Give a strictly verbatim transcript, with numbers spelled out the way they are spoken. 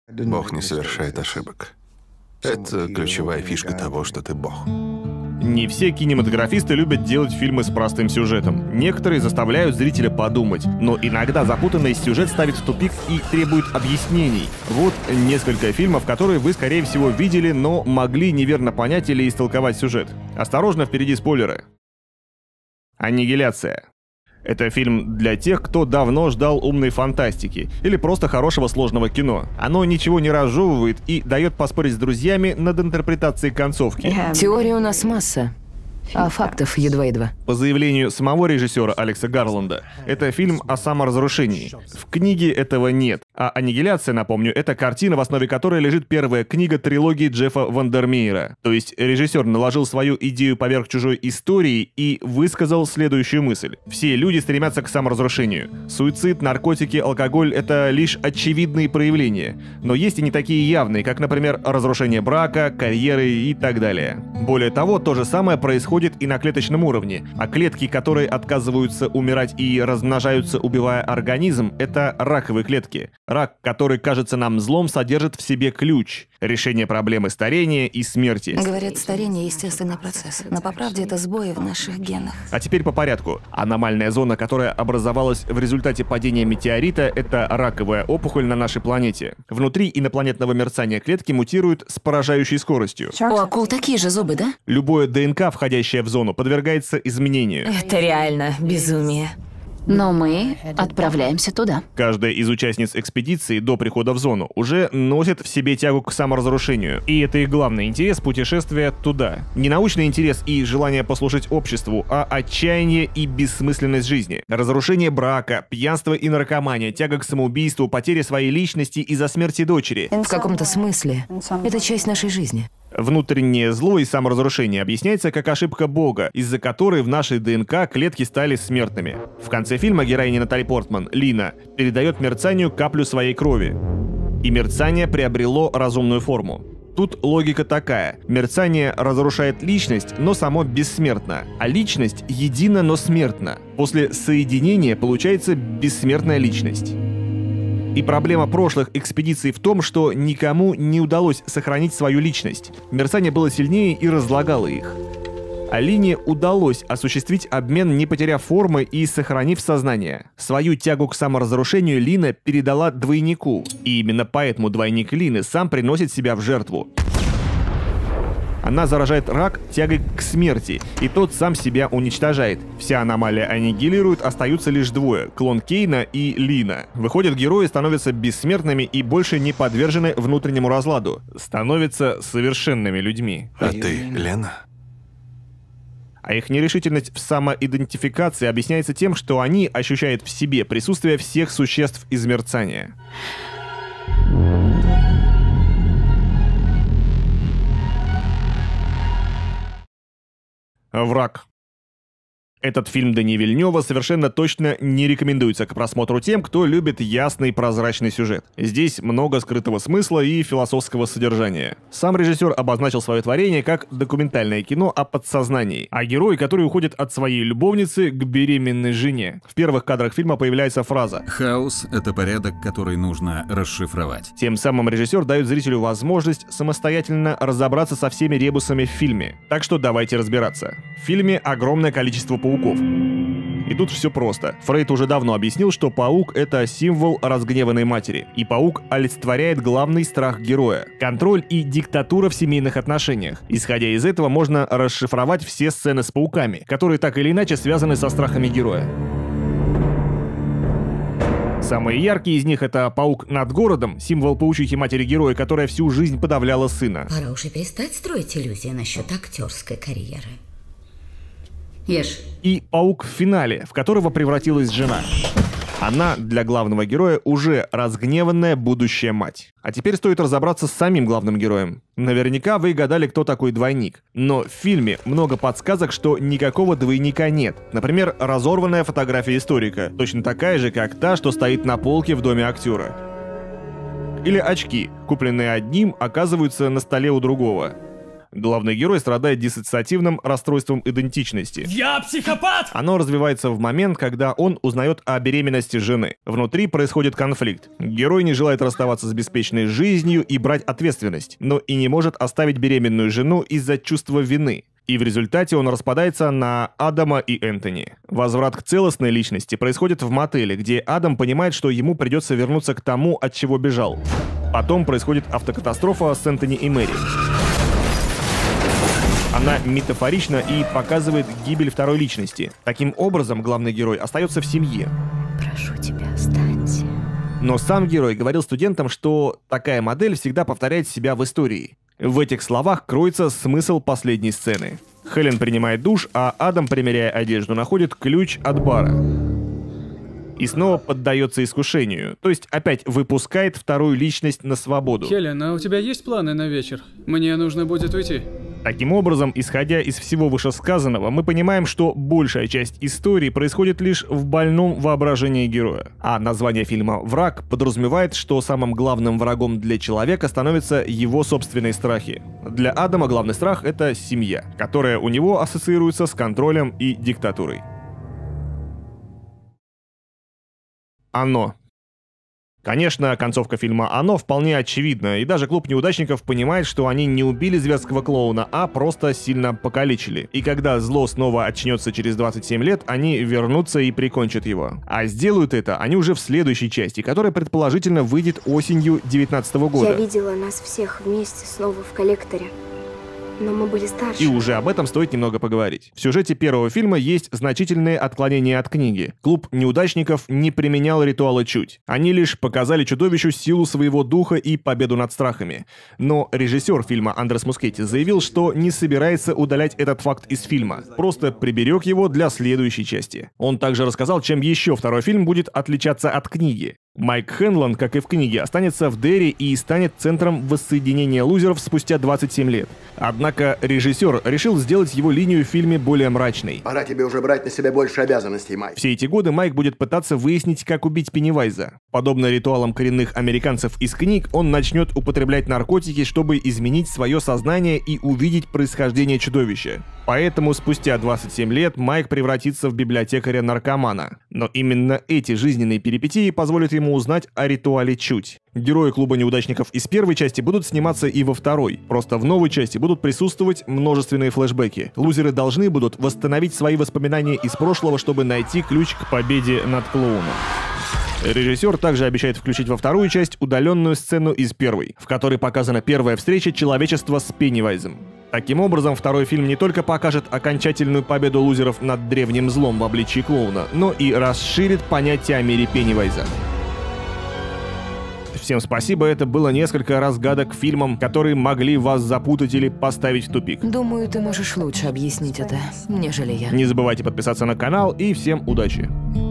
Бог не совершает ошибок. Это ключевая фишка того, что ты Бог. Не все кинематографисты любят делать фильмы с простым сюжетом. Некоторые заставляют зрителя подумать, но иногда запутанный сюжет ставит в тупик и требует объяснений. Вот несколько фильмов, которые вы, скорее всего, видели, но могли неверно понять или истолковать сюжет. Осторожно, впереди спойлеры. «Аннигиляция». Это фильм для тех, кто давно ждал умной фантастики или просто хорошего сложного кино. Оно ничего не разжевывает и дает поспорить с друзьями над интерпретацией концовки. Теорий у нас масса, а фактов едва-едва. По заявлению самого режиссера Алекса Гарланда, это фильм о саморазрушении. В книге этого нет. А «Аннигиляция», напомню, это картина, в основе которой лежит первая книга трилогии Джеффа Вандермеера. То есть режиссер наложил свою идею поверх чужой истории и высказал следующую мысль. Все люди стремятся к саморазрушению. Суицид, наркотики, алкоголь — это лишь очевидные проявления. Но есть и не такие явные, как, например, разрушение брака, карьеры и так далее. Более того, то же самое происходит и на клеточном уровне. А клетки, которые отказываются умирать и размножаются, убивая организм, это раковые клетки. Рак, который кажется нам злом, содержит в себе ключ — решение проблемы старения и смерти. Говорят, старение — естественный процесс, но по правде это сбои в наших генах. А теперь по порядку. Аномальная зона, которая образовалась в результате падения метеорита, это раковая опухоль на нашей планете. Внутри инопланетного мерцания клетки мутируют с поражающей скоростью. У акул такие же зубы, да? Любое ДНК, входящее в зону, подвергается изменению. Это реально безумие. Но мы отправляемся туда. Каждая из участниц экспедиции до прихода в зону уже носит в себе тягу к саморазрушению. И это их главный интерес путешествия туда. Не научный интерес и желание послужить обществу, а отчаяние и бессмысленность жизни. Разрушение брака, пьянство и наркомания, тяга к самоубийству, потеря своей личности из-за смерти дочери. В каком-то смысле это часть нашей жизни. Внутреннее зло и саморазрушение объясняется как ошибка Бога, из-за которой в нашей ДНК клетки стали смертными. В конце фильма героиня Натали Портман, Лина, передает мерцанию каплю своей крови. И мерцание приобрело разумную форму. Тут логика такая. Мерцание разрушает личность, но само бессмертно. А личность едина, но смертна. После соединения получается бессмертная личность. И проблема прошлых экспедиций в том, что никому не удалось сохранить свою личность. Мерцание было сильнее и разлагало их. А Лине удалось осуществить обмен, не потеряв формы и сохранив сознание. Свою тягу к саморазрушению Лина передала двойнику. И именно поэтому двойник Лины сам приносит себя в жертву. Она заражает рак тягой к смерти, и тот сам себя уничтожает. Вся аномалия аннигилирует, остаются лишь двое — клон Кейна и Лина. Выходят, герои становятся бессмертными и больше не подвержены внутреннему разладу. Становятся совершенными людьми. А ты, Лена? А их нерешительность в самоидентификации объясняется тем, что они ощущают в себе присутствие всех существ из мерцания. «Враг». Этот фильм Дени Вильнёва совершенно точно не рекомендуется к просмотру тем, кто любит ясный прозрачный сюжет. Здесь много скрытого смысла и философского содержания. Сам режиссер обозначил свое творение как документальное кино о подсознании, а герой, который уходит от своей любовницы к беременной жене. В первых кадрах фильма появляется фраза «Хаос — это порядок, который нужно расшифровать». Тем самым режиссер дает зрителю возможность самостоятельно разобраться со всеми ребусами в фильме. Так что давайте разбираться. В фильме огромное количество пауков. И тут все просто. Фрейд уже давно объяснил, что паук — это символ разгневанной матери. И паук олицетворяет главный страх героя — контроль и диктатура в семейных отношениях. Исходя из этого, можно расшифровать все сцены с пауками, которые так или иначе связаны со страхами героя. Самые яркие из них — это паук над городом, символ паучихи матери героя, которая всю жизнь подавляла сына. Пора уже перестать строить иллюзии насчет актерской карьеры. Ешь. И паук в финале, в которого превратилась жена. Она для главного героя уже разгневанная будущая мать. А теперь стоит разобраться с самим главным героем. Наверняка вы гадали, кто такой двойник. Но в фильме много подсказок, что никакого двойника нет. Например, разорванная фотография историка, точно такая же, как та, что стоит на полке в доме актера. Или очки, купленные одним, оказываются на столе у другого. Главный герой страдает диссоциативным расстройством идентичности. Я психопат! Оно развивается в момент, когда он узнает о беременности жены. Внутри происходит конфликт. Герой не желает расставаться с беспечной жизнью и брать ответственность, но и не может оставить беременную жену из-за чувства вины. И в результате он распадается на Адама и Энтони. Возврат к целостной личности происходит в мотеле, где Адам понимает, что ему придется вернуться к тому, от чего бежал. Потом происходит автокатастрофа с Энтони и Мэри. Она метафорична и показывает гибель второй личности. Таким образом, главный герой остается в семье. Прошу тебя, останься. Но сам герой говорил студентам, что такая модель всегда повторяет себя в истории. В этих словах кроется смысл последней сцены. Хелен принимает душ, а Адам, примеряя одежду, находит ключ от бара. И снова поддается искушению, то есть опять выпускает вторую личность на свободу. Хелен, а у тебя есть планы на вечер? Мне нужно будет уйти. Таким образом, исходя из всего вышесказанного, мы понимаем, что большая часть истории происходит лишь в больном воображении героя. А название фильма «Враг» подразумевает, что самым главным врагом для человека становятся его собственные страхи. Для Адама главный страх — это семья, которая у него ассоциируется с контролем и диктатурой. «Оно». Конечно, концовка фильма «Оно» вполне очевидна, и даже клуб неудачников понимает, что они не убили зверского клоуна, а просто сильно покалечили. И когда зло снова очнется через двадцать семь лет, они вернутся и прикончат его. А сделают это они уже в следующей части, которая предположительно выйдет осенью девятнадцатого года. Я видела нас всех вместе снова в коллекторе. Но мы были старше. И уже об этом стоит немного поговорить. В сюжете первого фильма есть значительные отклонения от книги. Клуб неудачников не применял ритуалы чуть. Они лишь показали чудовищу силу своего духа и победу над страхами. Но режиссер фильма Андрес Мускетти заявил, что не собирается удалять этот факт из фильма, просто приберег его для следующей части. Он также рассказал, чем еще второй фильм будет отличаться от книги. Майк Хенлон, как и в книге, останется в Дерри и станет центром воссоединения лузеров спустя двадцать семь лет. Однако режиссер решил сделать его линию в фильме более мрачной. Пора тебе уже брать на себя больше обязанностей, Майк. Все эти годы Майк будет пытаться выяснить, как убить Пеннивайза. Подобно ритуалам коренных американцев из книг, он начнет употреблять наркотики, чтобы изменить свое сознание и увидеть происхождение чудовища. Поэтому спустя двадцать семь лет Майк превратится в библиотекаря-наркомана. Но именно эти жизненные перипетии позволят ему узнать о ритуале чуть. Герои клуба неудачников из первой части будут сниматься и во второй. Просто в новой части будут присутствовать множественные флешбеки. Лузеры должны будут восстановить свои воспоминания из прошлого, чтобы найти ключ к победе над клоуном. Режиссер также обещает включить во вторую часть удаленную сцену из первой, в которой показана первая встреча человечества с Пеннивайзом. Таким образом, второй фильм не только покажет окончательную победу лузеров над древним злом в обличии клоуна, но и расширит понятие о мире Пеннивайза. Всем спасибо, это было несколько разгадок фильмам, которые могли вас запутать или поставить в тупик. Думаю, ты можешь лучше объяснить это, нежели я. Не забывайте подписаться на канал и всем удачи!